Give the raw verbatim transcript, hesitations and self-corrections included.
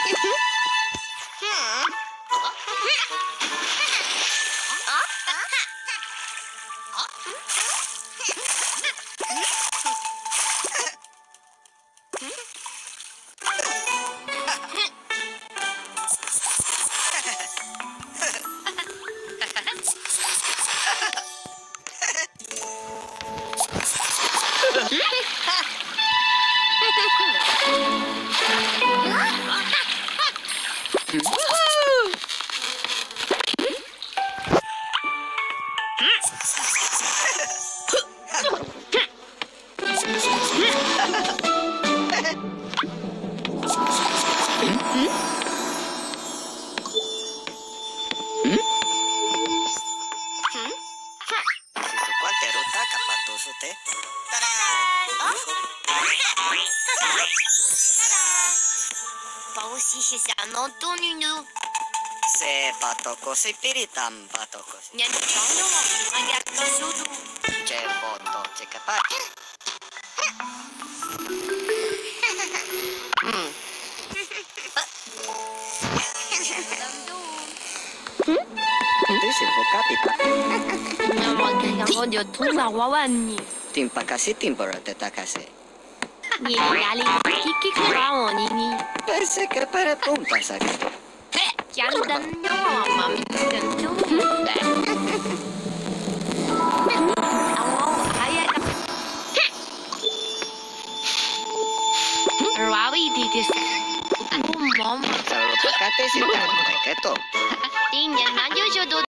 Pausi sa noto nino. Se patoko si piritam patoko. Nyan tono agak kasudu. Ce poto ce kapat. Itu si kapita. Naman kaya ko dio tunga wawan ni. Timpa kasi timpora teta kasi. Ni ali kiki krao ni ni. Pese que para punta sakit. Yan dan no mami dan tu. Awo kaya ka. Rawi ditis. Ako mama. Salo pakate si tanto keto. Tingnan na jo